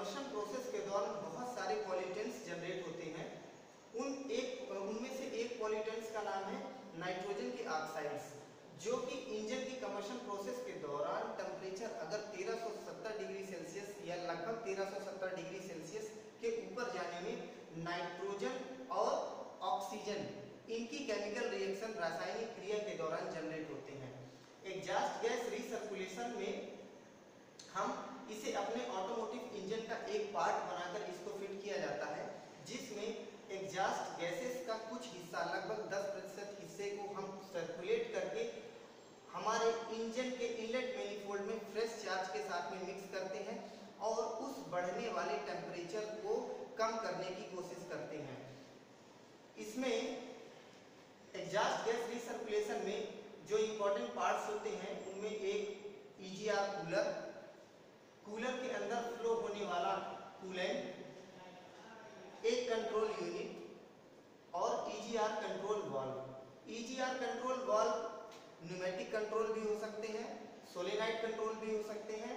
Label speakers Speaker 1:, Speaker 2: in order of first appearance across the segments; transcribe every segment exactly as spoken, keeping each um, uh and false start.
Speaker 1: Combustion process के दौरान बहुत सारे पॉल्यूटेंट्स जनरेट होते हैं। उन एक उनमें से एक पॉल्यूटेंट्स का नाम है नाइट्रोजन के ऑक्साइड्स, जो कि इंजन की कंबशन प्रोसेस के दौरान टेम्परेचर अगर तेरह सौ सत्तर डिग्री सेल्सियस या लगभग तेरह सौ सत्तर डिग्री सेल्सियस के ऊपर जाने में नाइट्रोजन और ऑक्सीजन इनकी केमिकल रिएक्शन रासायनिक क्रिया के दौरान जनरेट होते हैं। एग्जॉस्ट गैस रिसर्कुलेशन में हम इसे अपने ऑटोमोटिव इंजन का एक पार्ट बनाकर इसको फिट किया जाता है, जिसमें एग्जॉस्ट गैसेस का कुछ हिस्सा लगभग दस प्रतिशत हिस्से को हम सर्कुलेट करके हमारे इंजन के इनलेट मैनिफोल्ड में फ्रेश चार्ज के साथ में मिक्स करते हैं और उस बढ़ने वाले टेम्परेचर को कम करने की कोशिश करते हैं। इसमें एग्जॉस्ट गैस रिसर्कुलेशन में जो इम्पोर्टेंट पार्ट्स होते हैं उनमें एक ईजीआर कूलर, कूलर के अंदर फ्लो होने वाला कूलेंट, एक कंट्रोल यूनिट और EGR control valve. EGR control valve pneumatic control भी हो सकते हैं, सोलेनॉइड कंट्रोल भी हो सकते हैं।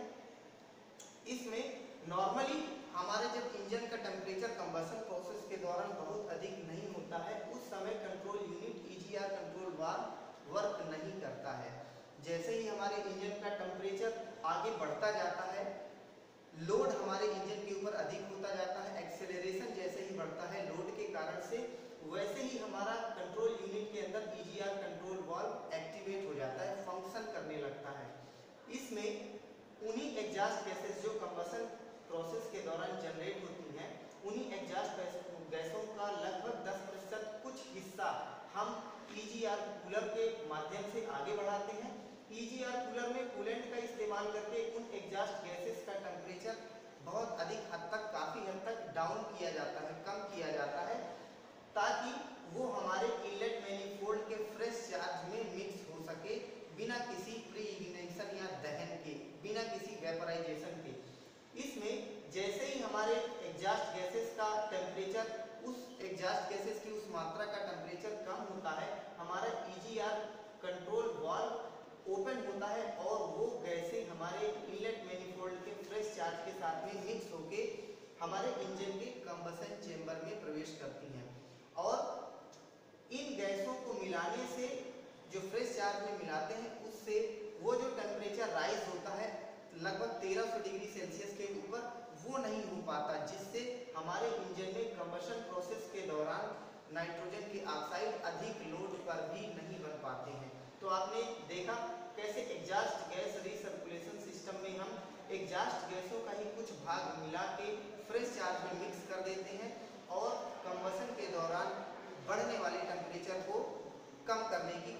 Speaker 1: इसमें नॉर्मली हमारे जब इंजन का टेम्परेचर कंबशन प्रोसेस के दौरान बहुत अधिक नहीं होता है, उस समय control unit EGR control valve work नहीं करता है। जैसे ही हमारे इंजन का टेम्परेचर आगे बढ़ता जाता है, लोड हमारे इंजन के ऊपर अधिक होता जाता है, एक्सेलरेशन जैसे ही बढ़ता है लोड के कारण से, वैसे ही हमारा कंट्रोल यूनिट के अंदर ईजीआर कंट्रोल वाल्व एक्टिवेट हो जाता है, फंक्शन करने लगता है। इसमें उन्हीं एग्जॉस्ट गैसेस जो कंबशन प्रोसेस के दौरान जनरेट होती हैं, उन्हीं एग्जॉस्ट गैसों का लगभग दस प्रतिशत कुछ हिस्सा हम ईजीआर कूलर के माध्यम से आगे बढ़ाते हैं। ईजीआर कूलर में कूलेंट का इस्तेमाल करके उन एग्जॉस्ट गैसेस का टेम्परेचर बहुत अधिक हद तक, काफ़ी हद तक डाउन किया जाता है, कम किया जाता है, ताकि वो हमारे इनलेट मैनिफोल्ड के फ्रेश चार्ज में मिक्स हो सके बिना किसी प्री इग्निशन या दहन के, बिना किसी वेपराइजेशन के। इसमें जैसे ही हमारे एग्जॉस्ट गैसेस का टेम्परेचर, उस एग्जॉस्ट गैसेस की उस मात्रा का टेम्परेचर कम होता है, हमारा ईजीआर कंट्रोल वाल्व ओपन होता है और वो गैसें हमारे इनलेट मैनिफोल्ड के फ्रेश चार्ज के साथ में मिक्स होके हमारे इंजन के कंबशन चेंबर में प्रवेश करती हैं। और इन गैसों को मिलाने से, जो फ्रेश चार्ज में मिलाते हैं, उससे वो जो टेम्परेचर राइज होता है लगभग तेरह सौ डिग्री सेल्सियस के ऊपर, वो नहीं हो पाता, जिससे हमारे इंजन में कंबशन प्रोसेस के दौरान नाइट्रोजन के ऑक्साइड अधिक लोड पर भी नहीं बन पाते हैं। तो आपने देखा कैसे एग्जॉस्ट गैस रिसर्कुलेशन सिस्टम में हम एग्जॉस्ट गैसों का ही कुछ भाग मिला के फ्रेश चार्ज में मिक्स कर देते हैं और कंबशन के दौरान बढ़ने वाले टेम्परेचर को कम करने की